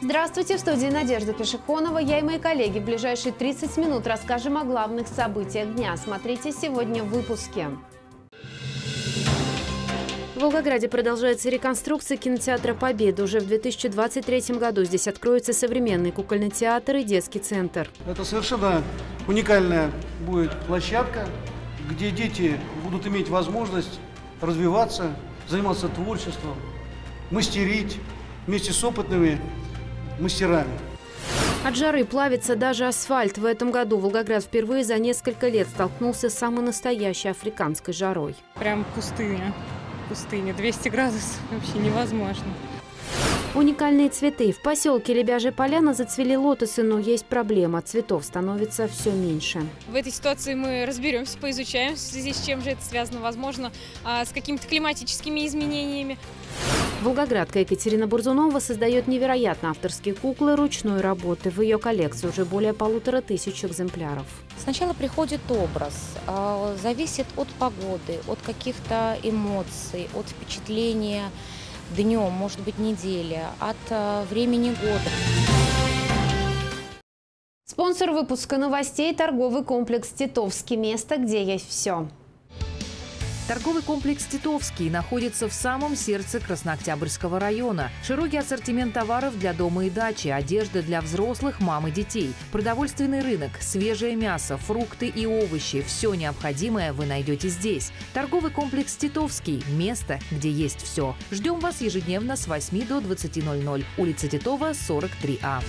Здравствуйте, в студии Надежда Пешехонова. Я и мои коллеги в ближайшие 30 минут расскажем о главных событиях дня. Смотрите сегодня в выпуске. В Волгограде продолжается реконструкция кинотеатра «Победа». Уже в 2023 году здесь откроется современный кукольный театр и детский центр. Это совершенно уникальная будет площадка, где дети будут иметь возможность развиваться, заниматься творчеством, мастерить вместе с опытными мастерами. От жары плавится даже асфальт. В этом году Волгоград впервые за несколько лет столкнулся с самой настоящей африканской жарой. Прям пустыня. 200 градусов вообще невозможно. Уникальные цветы. В поселке Лебяжья Поляна зацвели лотосы, но есть проблема. Цветов становится все меньше. В этой ситуации мы разберемся, поизучаем, в связи с чем же это связано, возможно, с какими-то климатическими изменениями. Волгоградка Екатерина Бурзунова создает невероятно авторские куклы ручной работы. В ее коллекции уже более 1500 экземпляров. Сначала приходит образ, зависит от погоды, от каких-то эмоций, от впечатления днем, может быть, недели, от времени года. Спонсор выпуска новостей – торговый комплекс «Титовский». Место, где есть все. Торговый комплекс «Титовский» находится в самом сердце Краснооктябрьского района. Широкий ассортимент товаров для дома и дачи, одежда для взрослых, мам и детей, продовольственный рынок, свежее мясо, фрукты и овощи. Все необходимое вы найдете здесь. Торговый комплекс «Титовский» – место, где есть все. Ждем вас ежедневно с 8 до 20:00. Улица Титова, 43А.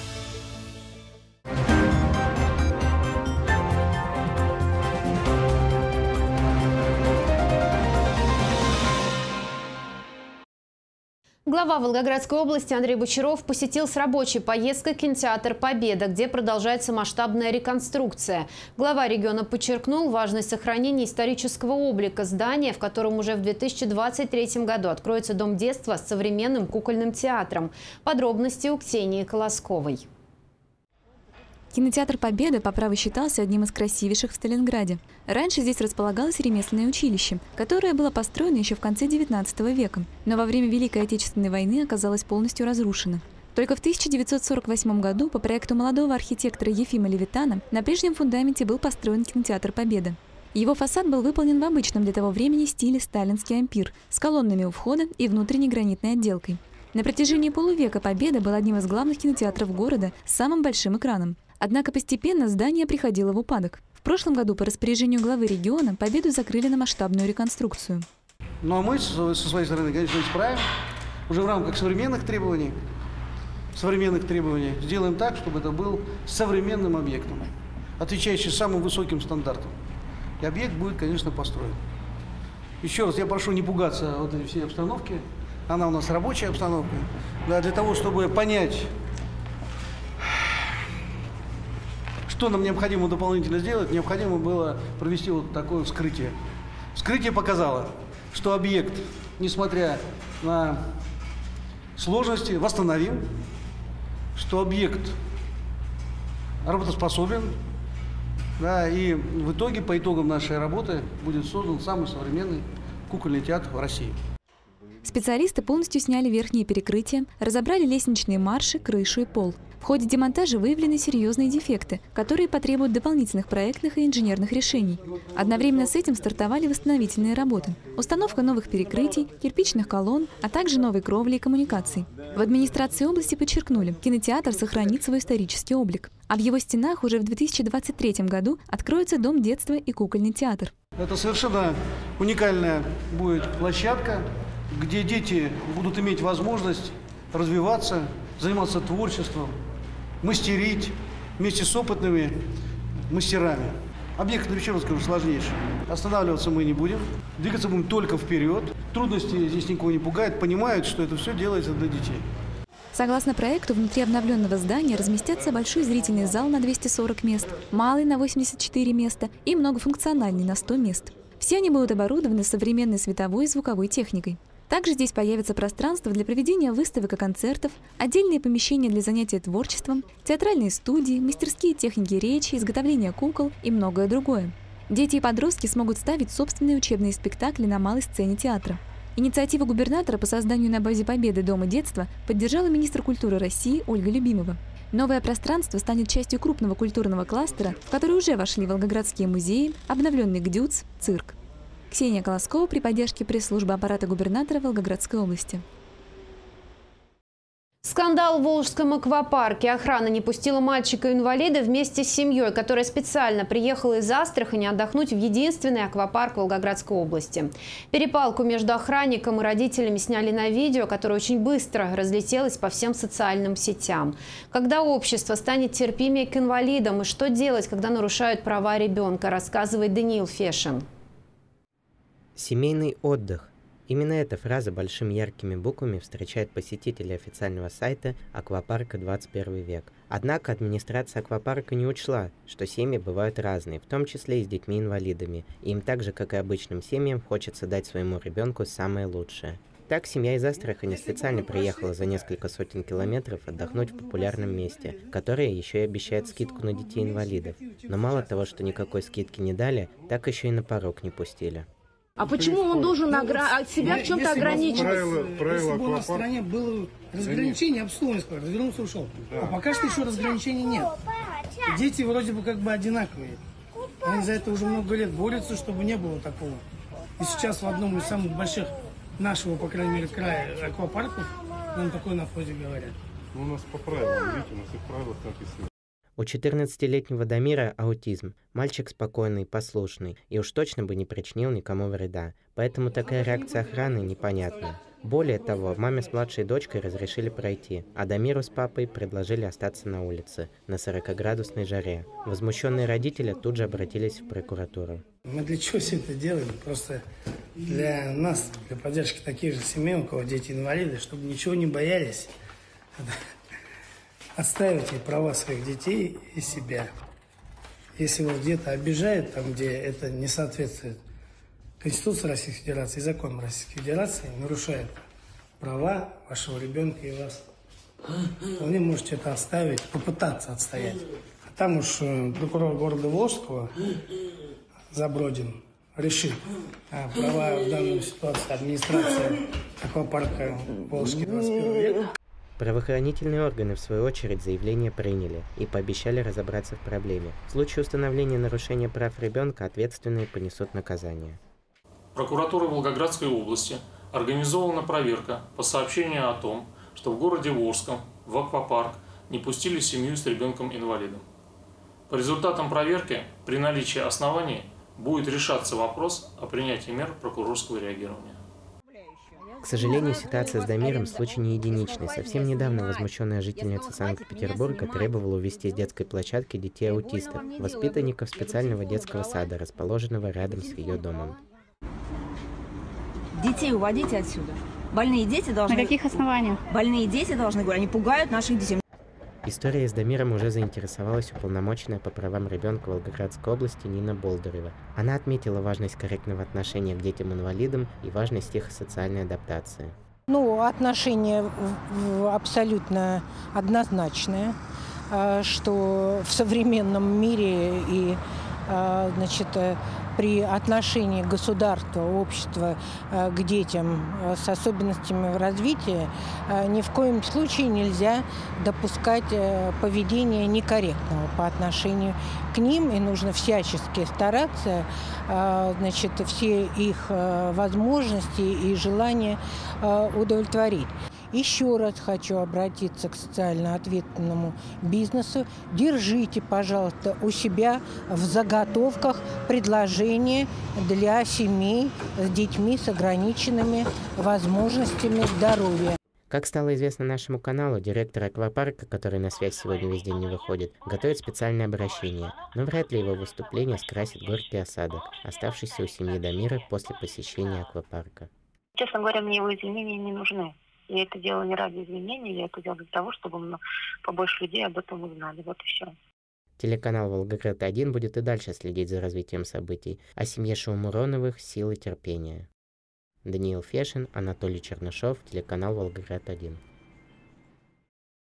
Глава Волгоградской области Андрей Бочаров посетил с рабочей поездкой кинотеатр «Победа», где продолжается масштабная реконструкция. Глава региона подчеркнул важность сохранения исторического облика здания, в котором уже в 2023 году откроется Дом детства с современным кукольным театром. Подробности у Ксении Колосковой. Кинотеатр «Победа» по праву считался одним из красивейших в Сталинграде. Раньше здесь располагалось ремесленное училище, которое было построено еще в конце XIX века, но во время Великой Отечественной войны оказалось полностью разрушено. Только в 1948 году по проекту молодого архитектора Ефима Левитана на прежнем фундаменте был построен кинотеатр «Победа». Его фасад был выполнен в обычном для того времени стиле сталинский ампир с колоннами у входа и внутренней гранитной отделкой. На протяжении полувека «Победа» был одним из главных кинотеатров города с самым большим экраном. Однако постепенно здание приходило в упадок. В прошлом году по распоряжению главы региона «Победу» закрыли на масштабную реконструкцию. Ну а мы со своей стороны, конечно, исправим. Уже в рамках современных требований сделаем так, чтобы это был современным объектом, отвечающий самым высоким стандартам. И объект будет, конечно, построен. Еще раз я прошу не пугаться вот этой всей обстановки. Она у нас рабочая обстановка. Да, для того, чтобы понять, что нам необходимо дополнительно сделать, необходимо было провести вот такое вскрытие. Вскрытие показало, что объект, несмотря на сложности, восстановим, что объект работоспособен, да, и в итоге, по итогам нашей работы, будет создан самый современный кукольный театр в России. Специалисты полностью сняли верхние перекрытия, разобрали лестничные марши, крышу и пол. В ходе демонтажа выявлены серьезные дефекты, которые потребуют дополнительных проектных и инженерных решений. Одновременно с этим стартовали восстановительные работы. Установка новых перекрытий, кирпичных колонн, а также новой кровли и коммуникаций. В администрации области подчеркнули, кинотеатр сохранит свой исторический облик. А в его стенах уже в 2023 году откроется Дом детства и кукольный театр. Это совершенно уникальная будет площадка, где дети будут иметь возможность развиваться, заниматься творчеством, мастерить вместе с опытными мастерами. Объект, еще раз скажу, сложнейший. Останавливаться мы не будем, двигаться будем только вперед. Трудности здесь никого не пугают, понимают, что это все делается для детей. Согласно проекту, внутри обновленного здания разместятся большой зрительный зал на 240 мест, малый на 84 места и многофункциональный на 100 мест. Все они будут оборудованы современной световой и звуковой техникой. Также здесь появится пространство для проведения выставок и концертов, отдельные помещения для занятия творчеством, театральные студии, мастерские техники речи, изготовления кукол и многое другое. Дети и подростки смогут ставить собственные учебные спектакли на малой сцене театра. Инициативу губернатора по созданию на базе Победы Дома детства поддержала министр культуры России Ольга Любимова. Новое пространство станет частью крупного культурного кластера, в который уже вошли волгоградские музеи, обновленный ГДЮЦ, цирк. Ксения Колоскова при поддержке пресс-службы аппарата губернатора Волгоградской области. Скандал в Волжском аквапарке. Охрана не пустила мальчика-инвалида вместе с семьей, которая специально приехала из Астрахани отдохнуть в единственный аквапарк Волгоградской области. Перепалку между охранником и родителями сняли на видео, которое очень быстро разлетелось по всем социальным сетям. Когда общество станет терпимее к инвалидам и что делать, когда нарушают права ребенка, рассказывает Даниил Фешин. Семейный отдых. Именно эта фраза большими яркими буквами встречает посетителей официального сайта аквапарка 21 век. Однако администрация аквапарка не учла, что семьи бывают разные, в том числе и с детьми-инвалидами. И им так же, как и обычным семьям, хочется дать своему ребенку самое лучшее. Так, семья из Астрахани специально приехала за несколько сотен километров отдохнуть в популярном месте, которое еще и обещает скидку на детей-инвалидов. Но мало того, что никакой скидки не дали, так еще и на порог не пустили. А почему он должен себя в чем-то ограничивать? Если бы у нас в стране было разграничение, обслуживание, развернулся, ушел. А пока что еще разграничений нет. Дети вроде бы как бы одинаковые. Они за это уже много лет борются, чтобы не было такого. И сейчас в одном из самых больших нашего, по крайней мере, края аквапарков нам такое на входе говорят. У нас по правилам, видите, у нас и в правилах написано. У 14-летнего Дамира аутизм. Мальчик спокойный, послушный и уж точно бы не причинил никому вреда. Поэтому такая реакция охраны непонятна. Более того, маме с младшей дочкой разрешили пройти, а Дамиру с папой предложили остаться на улице на 40-градусной жаре. Возмущенные родители тут же обратились в прокуратуру. Мы для чего все это делаем? Просто для нас, для поддержки таких же семей, у кого дети инвалиды, чтобы ничего не боялись. Отстаивайте права своих детей и себя. Если вас где-то обижают, там, где это не соответствует Конституции Российской Федерации и законам Российской Федерации, нарушает права вашего ребенка и вас, вполне можете это оставить, попытаться отстоять. А там уж прокурор города Волжского Забродин решит права в данной ситуации администрации аквапарка Волжский 21 век. Правоохранительные органы, в свою очередь, заявление приняли и пообещали разобраться в проблеме. В случае установления нарушения прав ребенка ответственные понесут наказание. Прокуратурой Волгоградской области организована проверка по сообщению о том, что в городе Волжском в аквапарк не пустили семью с ребенком-инвалидом. По результатам проверки при наличии оснований будет решаться вопрос о принятии мер прокурорского реагирования. К сожалению, ситуация с Дамиром случай не единичный. Совсем недавно возмущенная жительница Санкт-Петербурга требовала увезти с детской площадки детей-аутистов, воспитанников специального детского сада, расположенного рядом с ее домом. Детей уводите отсюда. Больные дети должны... На каких основаниях? Больные дети должны, говорю, они пугают наших детей. История с Дамиром уже заинтересовалась уполномоченная по правам ребенка Волгоградской области Нина Болдырева. Она отметила важность корректного отношения к детям-инвалидам и важность их социальной адаптации. Отношение абсолютно однозначное, что в современном мире и, при отношении государства, общества к детям с особенностями в развитии ни в коем случае нельзя допускать поведения некорректного по отношению к ним, и нужно всячески стараться, все их возможности и желания удовлетворить. Еще раз хочу обратиться к социально ответственному бизнесу. Держите, пожалуйста, у себя в заготовках предложения для семей с детьми с ограниченными возможностями здоровья. Как стало известно нашему каналу, директор аквапарка, который на связь сегодня весь день не выходит, готовит специальное обращение, но вряд ли его выступление скрасит горький осадок, оставшийся у семьи Дамира после посещения аквапарка. Честно говоря, мне его извинения не нужны. Я это делала не ради извинений, я это делала для того, чтобы побольше людей об этом узнали. Вот и все. Телеканал «Волгоград-1» будет и дальше следить за развитием событий. О семье Шаумуроновых сил и терпения. Даниил Фешин, Анатолий Чернышов, телеканал «Волгоград-1».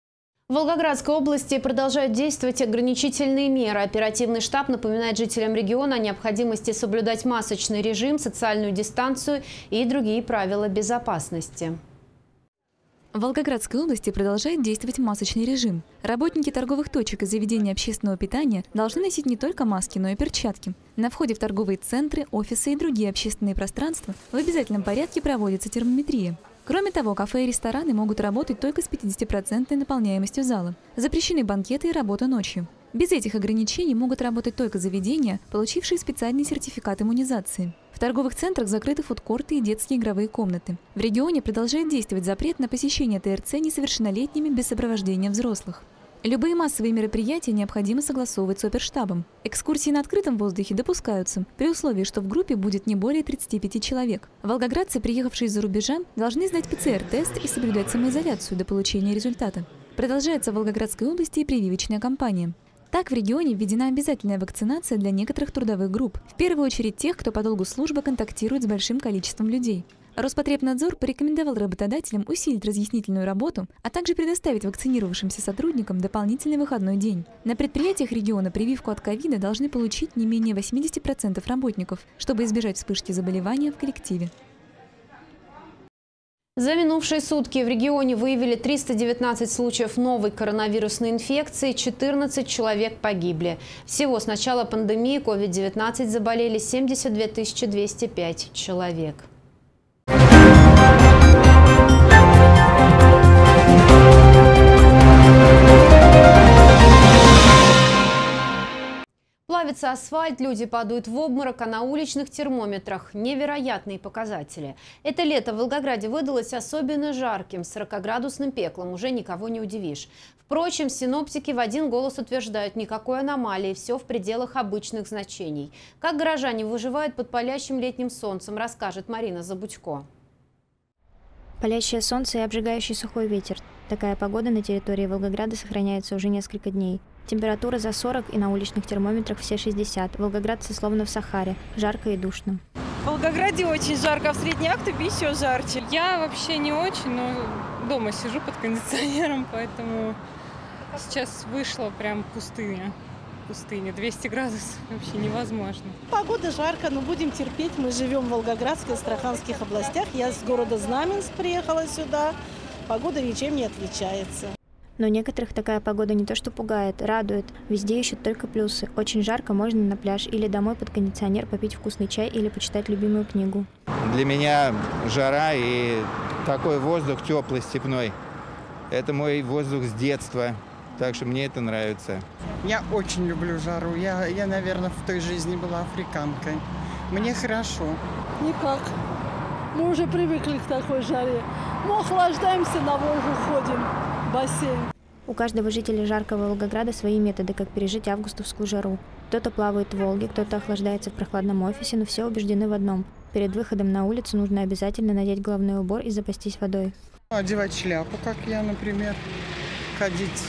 В Волгоградской области продолжают действовать ограничительные меры. Оперативный штаб напоминает жителям региона о необходимости соблюдать масочный режим, социальную дистанцию и другие правила безопасности. В Волгоградской области продолжает действовать масочный режим. Работники торговых точек и заведений общественного питания должны носить не только маски, но и перчатки. На входе в торговые центры, офисы и другие общественные пространства в обязательном порядке проводится термометрия. Кроме того, кафе и рестораны могут работать только с 50% наполняемостью зала. Запрещены банкеты и работа ночью. Без этих ограничений могут работать только заведения, получившие специальный сертификат иммунизации. В торговых центрах закрыты фудкорты и детские игровые комнаты. В регионе продолжает действовать запрет на посещение ТРЦ несовершеннолетними без сопровождения взрослых. Любые массовые мероприятия необходимо согласовывать с оперштабом. Экскурсии на открытом воздухе допускаются, при условии, что в группе будет не более 35 человек. Волгоградцы, приехавшие из-за рубежа, должны сдать ПЦР-тест и соблюдать самоизоляцию до получения результата. Продолжается в Волгоградской области и прививочная кампания. Так, в регионе введена обязательная вакцинация для некоторых трудовых групп. В первую очередь тех, кто по долгу службы контактирует с большим количеством людей. Роспотребнадзор порекомендовал работодателям усилить разъяснительную работу, а также предоставить вакцинировавшимся сотрудникам дополнительный выходной день. На предприятиях региона прививку от ковида должны получить не менее 80% работников, чтобы избежать вспышки заболевания в коллективе. За минувшие сутки в регионе выявили 319 случаев новой коронавирусной инфекции, 14 человек погибли. Всего с начала пандемии COVID-19 заболели 72 205 человек. Плавится асфальт, люди падают в обморок, а на уличных термометрах невероятные показатели. Это лето в Волгограде выдалось особенно жарким, 40-градусным пеклом, уже никого не удивишь. Впрочем, синоптики в один голос утверждают, никакой аномалии, все в пределах обычных значений. Как горожане выживают под палящим летним солнцем, расскажет Марина Забудько. Палящее солнце и обжигающий сухой ветер. Такая погода на территории Волгограда сохраняется уже несколько дней. Температура за 40 и на уличных термометрах все 60. Волгоградцы словно в Сахаре. Жарко и душно. В Волгограде очень жарко, а в Средней Ахтубе еще жарче. Я вообще не очень, но дома сижу под кондиционером, поэтому сейчас вышла прям пустыня. 200 градусов вообще невозможно. Погода жарко, но будем терпеть. Мы живем в Волгоградской, Астраханских областях. Я с города Знаменск приехала сюда. Погода ничем не отличается. Но некоторых такая погода не то что пугает, радует. Везде ищут только плюсы. Очень жарко, можно на пляж или домой под кондиционер попить вкусный чай или почитать любимую книгу. Для меня жара и такой воздух теплый, степной. Это мой воздух с детства. Так что мне это нравится. Я очень люблю жару. Я, наверное, в той жизни была африканкой. Мне хорошо. Никак. Мы уже привыкли к такой жаре. Мы охлаждаемся, на Волгу ходим, в бассейн. У каждого жителя жаркого Волгограда свои методы, как пережить августовскую жару. Кто-то плавает в Волге, кто-то охлаждается в прохладном офисе, но все убеждены в одном. Перед выходом на улицу нужно обязательно надеть головной убор и запастись водой. Одевать шляпу, как я, например. Ходить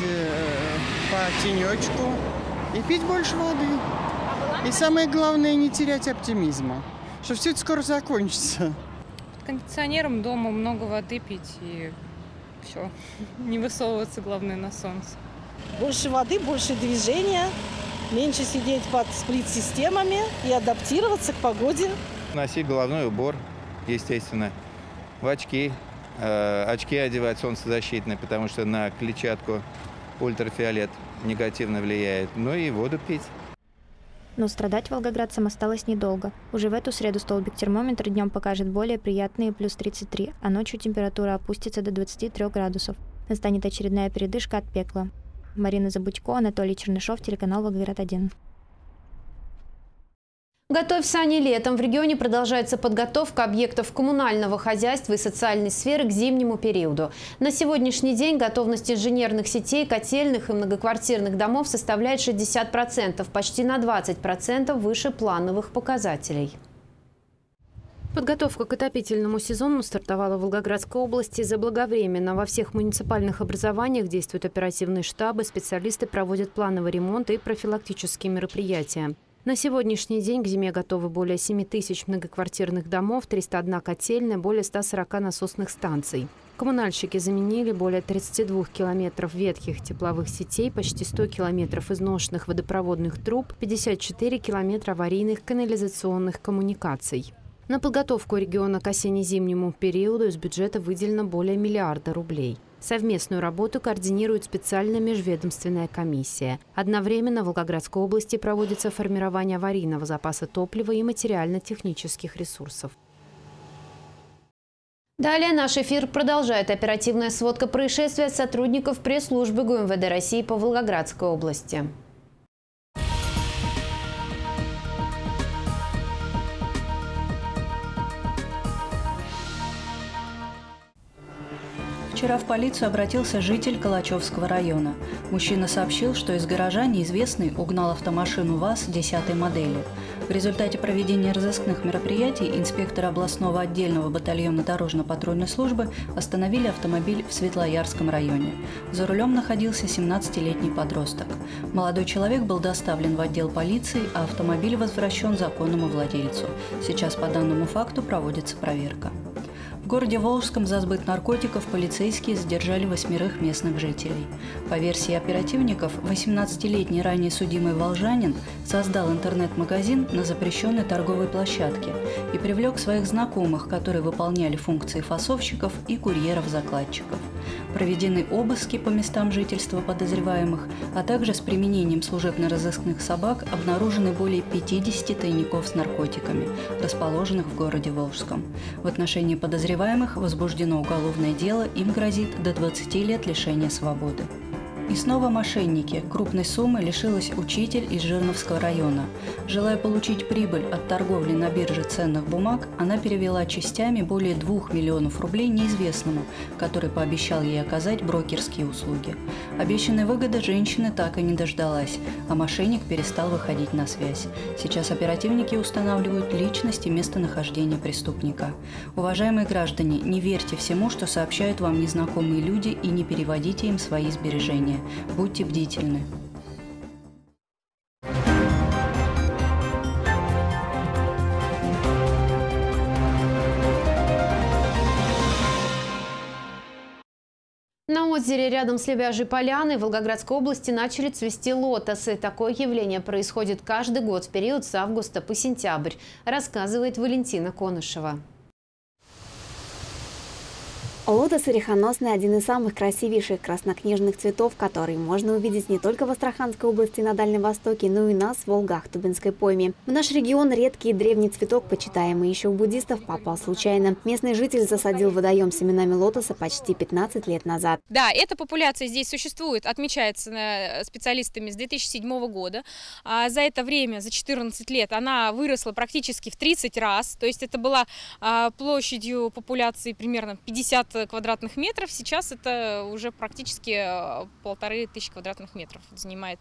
по тенечку и пить больше воды. И самое главное, не терять оптимизма, что все это скоро закончится. Под кондиционером дома много воды пить и все. Не высовываться, главное, на солнце. Больше воды, больше движения, меньше сидеть под сплит-системами и адаптироваться к погоде. Носить головной убор, естественно, в очки. Очки одевать солнцезащитные, потому что на клетчатку ультрафиолет негативно влияет. Ну и воду пить. Но страдать волгоградцам осталось недолго. Уже в эту среду столбик термометра днем покажет более приятные плюс 33, а ночью температура опустится до 23 градусов. Настанет очередная передышка от пекла. Марина Забудько, Анатолий Чернышов, телеканал Волгоград-1. Готовь сани летом. В регионе продолжается подготовка объектов коммунального хозяйства и социальной сферы к зимнему периоду. На сегодняшний день готовность инженерных сетей, котельных и многоквартирных домов составляет 60%, почти на 20% выше плановых показателей. Подготовка к отопительному сезону стартовала в Волгоградской области заблаговременно. Во всех муниципальных образованиях действуют оперативные штабы, специалисты проводят плановый ремонт и профилактические мероприятия. На сегодняшний день к зиме готовы более 7 тысяч многоквартирных домов, 301 котельная, более 140 насосных станций. Коммунальщики заменили более 32 километров ветхих тепловых сетей, почти 100 километров изношенных водопроводных труб, 54 километра аварийных канализационных коммуникаций. На подготовку региона к осенне-зимнему периоду из бюджета выделено более миллиарда рублей. Совместную работу координирует специальная межведомственная комиссия. Одновременно в Волгоградской области проводится формирование аварийного запаса топлива и материально-технических ресурсов. Далее наш эфир продолжает оперативная сводка происшествия от сотрудников пресс-службы ГУМВД России по Волгоградской области. Вчера в полицию обратился житель Калачевского района. Мужчина сообщил, что из гаража неизвестный угнал автомашину ВАЗ 10-й модели. В результате проведения разыскных мероприятий инспекторы областного отдельного батальона дорожно-патрульной службы остановили автомобиль в Светлоярском районе. За рулем находился 17-летний подросток. Молодой человек был доставлен в отдел полиции, а автомобиль возвращен законному владельцу. Сейчас по данному факту проводится проверка. В городе Волжском за сбыт наркотиков полицейские задержали 8 местных жителей. По версии оперативников, 18-летний ранее судимый волжанин создал интернет-магазин на запрещенной торговой площадке и привлек своих знакомых, которые выполняли функции фасовщиков и курьеров-закладчиков. Проведены обыски по местам жительства подозреваемых, а также с применением служебно-розыскных собак обнаружены более 50 тайников с наркотиками, расположенных в городе Волжском. В отношении подозреваемых возбуждено уголовное дело, им грозит до 20 лет лишения свободы. И снова мошенники. Крупной суммы лишилась учитель из Жирновского района. Желая получить прибыль от торговли на бирже ценных бумаг, она перевела частями более 2 миллионов рублей неизвестному, который пообещал ей оказать брокерские услуги. Обещанной выгоды женщина так и не дождалась, а мошенник перестал выходить на связь. Сейчас оперативники устанавливают личность и местонахождение преступника. Уважаемые граждане, не верьте всему, что сообщают вам незнакомые люди, и не переводите им свои сбережения. Будьте бдительны. На озере рядом с Лебяжьей поляной в Волгоградской области начали цвести лотосы. Такое явление происходит каждый год в период с августа по сентябрь, рассказывает Валентина Конышева. Лотос орехоносный – один из самых красивейших краснокнижных цветов, которые можно увидеть не только в Астраханской области на Дальнем Востоке, но и на Волго-Ахтубинской пойме. В наш регион редкий древний цветок, почитаемый еще у буддистов, попал случайно. Местный житель засадил водоем семенами лотоса почти 15 лет назад. Да, эта популяция здесь существует, отмечается специалистами с 2007 года. За это время, за 14 лет, она выросла практически в 30 раз. То есть это была площадью популяции примерно 50 квадратных метров. Сейчас это уже практически 1500 квадратных метров занимает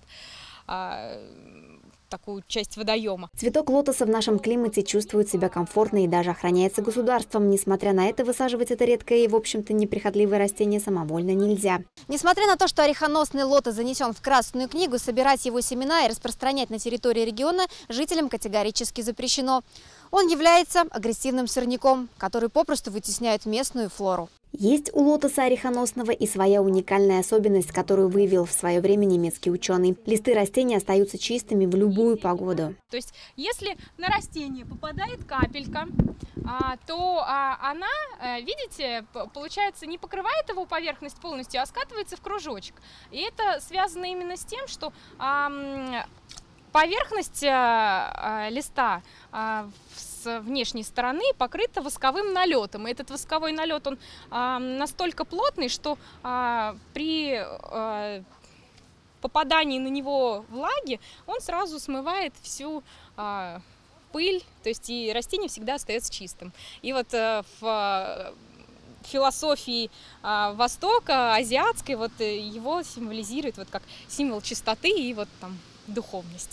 такую часть водоема. Цветок лотоса в нашем климате чувствует себя комфортно и даже охраняется государством. Несмотря на это, высаживать это редкое и, в общем-то, неприхотливое растение самовольно нельзя. Несмотря на то, что орехоносный лотос занесен в Красную книгу, собирать его семена и распространять на территории региона жителям категорически запрещено. Он является агрессивным сорняком, который попросту вытесняет местную флору. Есть у лотоса орехоносного и своя уникальная особенность, которую выявил в свое время немецкий ученый. Листы растения остаются чистыми в любую погоду. То есть, если на растение попадает капелька, то она, видите, получается, не покрывает его поверхность полностью, а скатывается в кружочек. И это связано именно с тем, что поверхность листа с внешней стороны покрыта восковым налетом. И этот восковой налет, он настолько плотный, что при попадании на него влаги он сразу смывает всю пыль, то есть и растение всегда остается чистым. И вот в философии Востока, азиатской, вот его символизирует вот как символ чистоты и вот там духовности.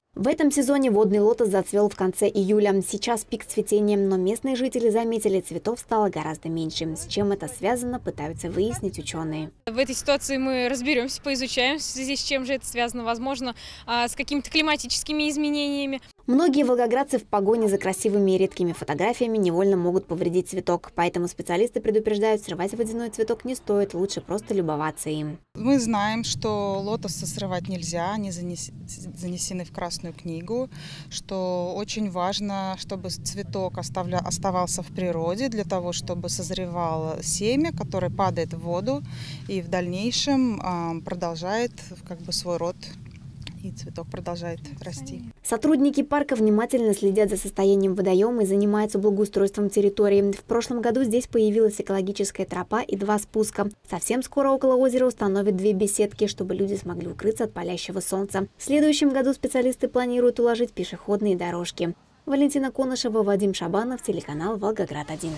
В этом сезоне водный лотос зацвел в конце июля. Сейчас пик цветения, но местные жители заметили, цветов стало гораздо меньше. С чем это связано, пытаются выяснить ученые. В этой ситуации мы разберемся, поизучаем, в связи с чем же это связано, возможно, с какими-то климатическими изменениями. Многие волгоградцы в погоне за красивыми и редкими фотографиями невольно могут повредить цветок. Поэтому специалисты предупреждают, срывать водяной цветок не стоит, лучше просто любоваться им. Мы знаем, что лотосы срывать нельзя, они занесены в Красную книгу, что очень важно, чтобы цветок оставался в природе, для того, чтобы созревало семя, которое падает в воду и в дальнейшем продолжает свой род. И цветок продолжает расти. Сотрудники парка внимательно следят за состоянием водоема и занимаются благоустройством территории. В прошлом году здесь появилась экологическая тропа и 2 спуска. Совсем скоро около озера установят 2 беседки, чтобы люди смогли укрыться от палящего солнца. В следующем году специалисты планируют уложить пешеходные дорожки. Валентина Конышева, Вадим Шабанов, телеканал «Волгоград-1».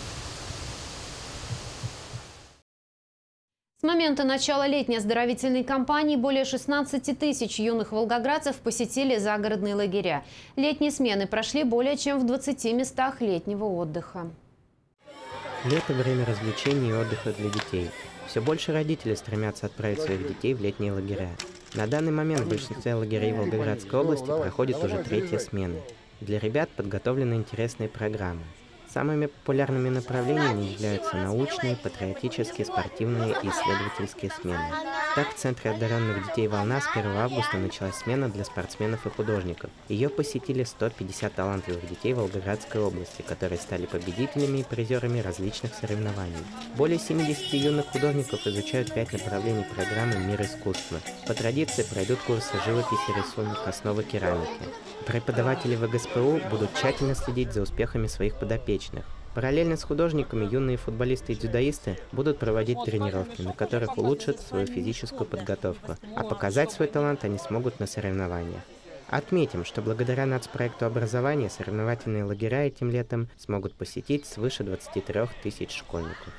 С момента начала летней оздоровительной кампании более 16 тысяч юных волгоградцев посетили загородные лагеря. Летние смены прошли более чем в 20 местах летнего отдыха. Лето – время развлечений и отдыха для детей. Все больше родителей стремятся отправить своих детей в летние лагеря. На данный момент в большинстве лагерей Волгоградской области проходит уже 3-я смена. Для ребят подготовлены интересные программы. Самыми популярными направлениями являются научные, патриотические, спортивные и исследовательские смены. Так, в Центре одаренных детей «Волна» с 1 августа началась смена для спортсменов и художников. Ее посетили 150 талантливых детей Волгоградской области, которые стали победителями и призерами различных соревнований. Более 70 юных художников изучают 5 направлений программы «Мир искусства». По традиции пройдут курсы живописи, рисунок, основы керамики. Преподаватели ВГСПУ будут тщательно следить за успехами своих подопечных. Параллельно с художниками юные футболисты и дзюдоисты будут проводить тренировки, на которых улучшат свою физическую подготовку, а показать свой талант они смогут на соревнованиях. Отметим, что благодаря нацпроекту образования соревновательные лагеря этим летом смогут посетить свыше 23 тысяч школьников.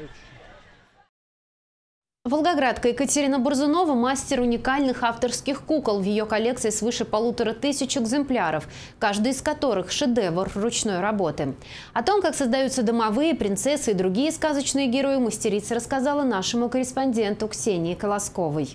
Волгоградка Екатерина Борзунова – мастер уникальных авторских кукол. В ее коллекции свыше 1500 экземпляров, каждый из которых – шедевр ручной работы. О том, как создаются домовые, принцессы и другие сказочные герои, мастерица рассказала нашему корреспонденту Ксении Колосковой.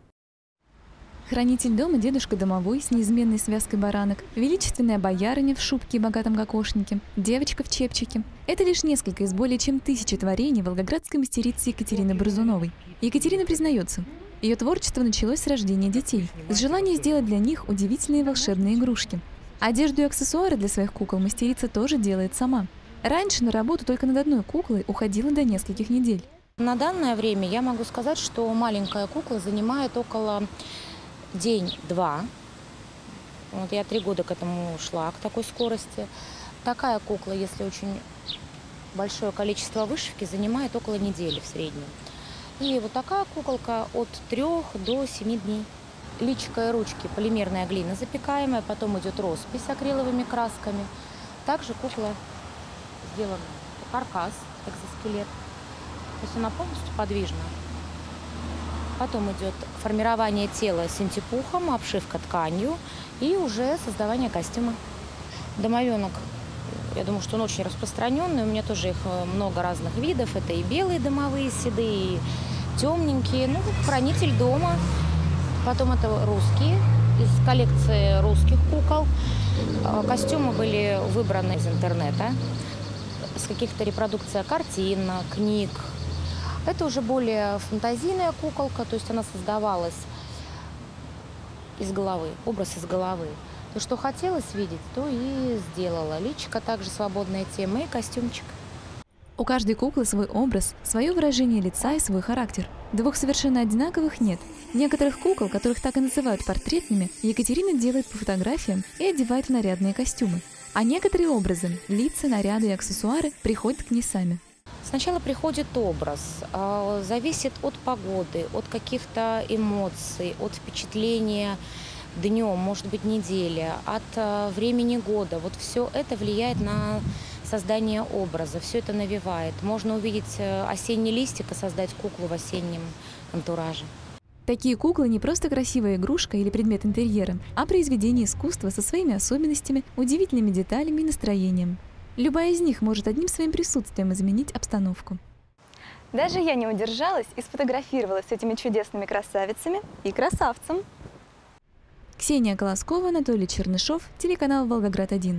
Хранитель дома дедушка домовой с неизменной связкой баранок, величественная боярыня в шубке и богатом кокошнике, девочка в чепчике. Это лишь несколько из более чем 1000 творений волгоградской мастерицы Екатерины Борзуновой. Екатерина признается, ее творчество началось с рождения детей, с желания сделать для них удивительные волшебные игрушки. Одежду и аксессуары для своих кукол мастерица тоже делает сама. Раньше на работу только над одной куклой уходила до нескольких недель. На данное время я могу сказать, что маленькая кукла занимает около день-два. Вот я 3 года к этому шла, к такой скорости. Такая кукла, если очень большое количество вышивки, занимает около недели в среднем. И вот такая куколка от 3 до 7 дней. Личико и ручки полимерная глина запекаемая, потом идет роспись акриловыми красками. Также кукла сделана каркас, экзоскелет. То есть она полностью подвижна. Потом идет формирование тела синтепухом, обшивка тканью и уже создавание костюма. Домовенок, я думаю, что он очень распространенный. У меня тоже их много разных видов. Это и белые домовые, седые, и темненькие. Ну, хранитель дома. Потом это русские, из коллекции русских кукол. Костюмы были выбраны из интернета, с каких-то репродукций картин, книг. Это уже более фантазийная куколка, то есть она создавалась из головы, образ из головы. То, что хотелось видеть, то и сделала. Личико также свободная тема и костюмчик. У каждой куклы свой образ, свое выражение лица и свой характер. 2 совершенно одинаковых нет. Некоторых кукол, которых так и называют портретными, Екатерина делает по фотографиям и одевает в нарядные костюмы. А некоторые образы, лица, наряды и аксессуары приходят к ней сами. Сначала приходит образ, зависит от погоды, от каких-то эмоций, от впечатления днем, может быть, недели, от времени года. Вот все это влияет на создание образа, все это навевает. Можно увидеть осенний листик и создать куклу в осеннем антураже. Такие куклы не просто красивая игрушка или предмет интерьера, а произведение искусства со своими особенностями, удивительными деталями и настроением. Любая из них может одним своим присутствием изменить обстановку. Даже я не удержалась и сфотографировалась с этими чудесными красавицами и красавцем. Ксения Колоскова, Анатолий Чернышов, телеканал «Волгоград-1».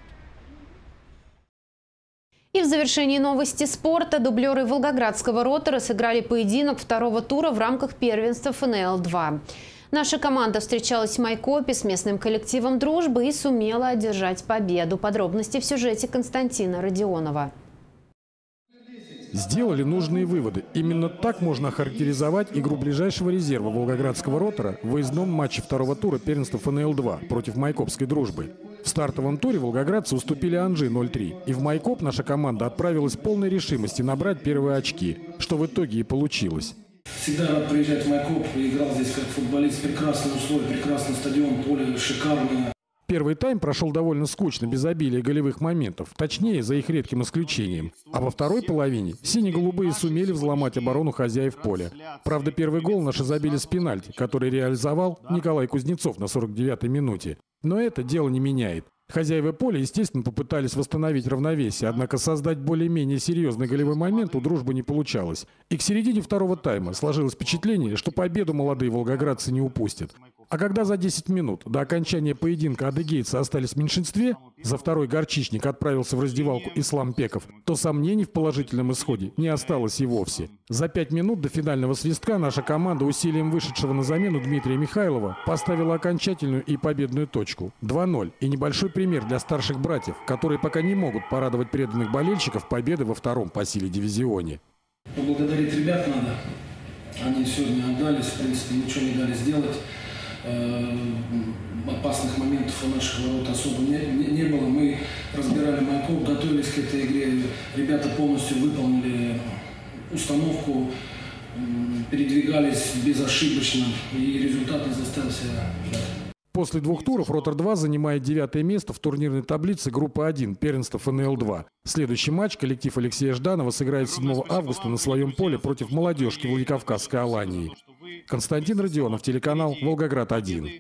И в завершении новости спорта дублеры волгоградского ротора сыграли поединок второго тура в рамках первенства ФНЛ-2. Наша команда встречалась в Майкопе с местным коллективом «Дружбы» и сумела одержать победу. Подробности в сюжете Константина Родионова. Сделали нужные выводы. Именно так можно охарактеризовать игру ближайшего резерва волгоградского ротора в выездном матче второго тура первенства ФНЛ-2 против Майкопской «Дружбы». В стартовом туре волгоградцы уступили Анжи 0-3. И в Майкоп наша команда отправилась в полной решимости набрать первые очки, что в итоге и получилось. Всегда рад приезжать в Майкоп. Играл здесь как футболист. Прекрасные условия, прекрасный стадион, поле шикарное. Первый тайм прошел довольно скучно, без обилия голевых моментов, точнее, за их редким исключением. А во второй половине сине-голубые сумели взломать оборону хозяев поля. Правда, первый гол наши забили с пенальти, который реализовал Николай Кузнецов на 49-й минуте. Но это дело не меняет. Хозяева поля, естественно, попытались восстановить равновесие, однако создать более-менее серьезный голевой момент у «Дружбы» не получалось. И к середине второго тайма сложилось впечатление, что победу молодые волгоградцы не упустят. А когда за 10 минут до окончания поединка адыгейцы остались в меньшинстве, за второй горчичник отправился в раздевалку Ислам Пеков, то сомнений в положительном исходе не осталось и вовсе. За 5 минут до финального свистка наша команда усилием вышедшего на замену Дмитрия Михайлова поставила окончательную и победную точку. 2-0. И небольшой пример для старших братьев, которые пока не могут порадовать преданных болельщиков победы во втором по силе дивизионе. Поблагодарить ребят надо. Они сегодня отдались, в принципе, ничего не дали сделать. Опасных моментов у наших ворот особо не было. Мы разбирали Майкоп, готовились к этой игре. Ребята полностью выполнили установку, передвигались безошибочно, и результат не заставил себя ждать. После двух туров «Ротор-2» занимает 9-е место в турнирной таблице группы 1 первенства ФНЛ-2. Следующий матч коллектив Алексея Жданова сыграет 7 августа на своем поле против молодежки Владикавказской Алании. Константин Родионов, телеканал «Волгоград-1».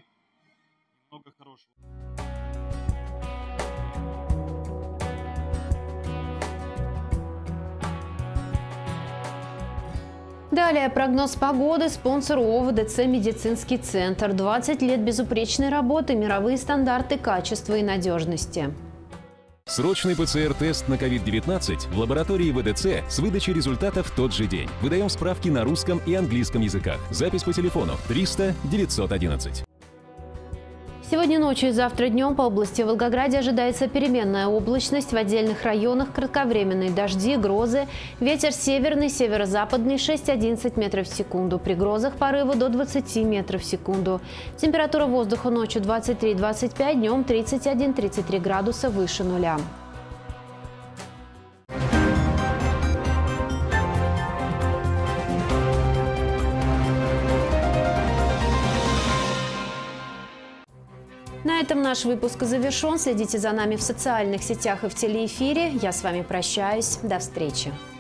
Далее прогноз погоды. Спонсор ООО «ВДЦ Медицинский центр». 20 лет безупречной работы, мировые стандарты качества и надежности. Срочный ПЦР-тест на COVID-19 в лаборатории ВДЦ с выдачей результатов в тот же день. Выдаем справки на русском и английском языках. Запись по телефону 300 911. Сегодня ночью и завтра днем по области Волгограде ожидается переменная облачность. В отдельных районах кратковременные дожди, грозы. Ветер северный, северо-западный 6-11 метров в секунду. При грозах порывы до 20 метров в секунду. Температура воздуха ночью 23-25, днем 31-33 градуса выше нуля. На этом наш выпуск завершен. Следите за нами в социальных сетях и в телеэфире. Я с вами прощаюсь. До встречи.